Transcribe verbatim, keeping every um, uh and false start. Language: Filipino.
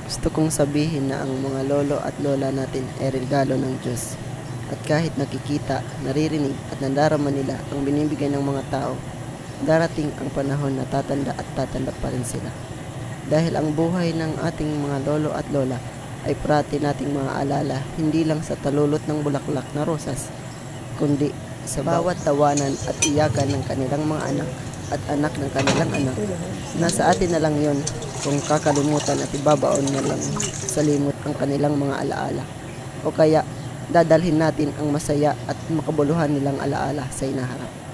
Gusto kong sabihin na ang mga lolo at lola natin ay regalo ng Diyos. At kahit nakikita, naririnig at nadarama nila ang binibigay ng mga tao, darating ang panahon na tatanda at tatanda pa rin sila. Dahil ang buhay ng ating mga lolo at lola ay parati nating mga alala, hindi lang sa talulot ng bulaklak na rosas, kundi sa bawat tawanan at iyakan ng kanilang mga anak at anak ng kanilang anak. Nasa atin na lang yon kung kakalimutan at ibabaon na lang sa limot ang kanilang mga alaala. O kaya dadalhin natin ang masaya at makabuluhan nilang alaala sa inaharap.